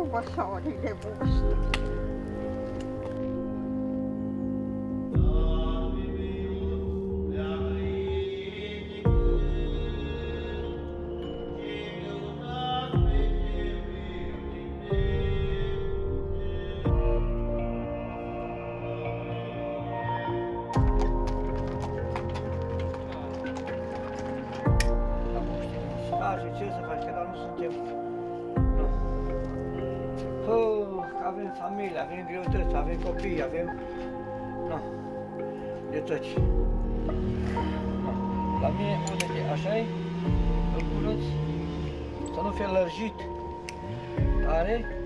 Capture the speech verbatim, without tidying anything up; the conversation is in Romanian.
cu văsorile voastre. Ce să faci, că dar nu suntem. Nu. Oh, avem familie, avem greutăți, avem copii, avem... Nu. De tăci. Nu. La mine, uite, așa-i, îl curăț, să nu fie lărgit. Are?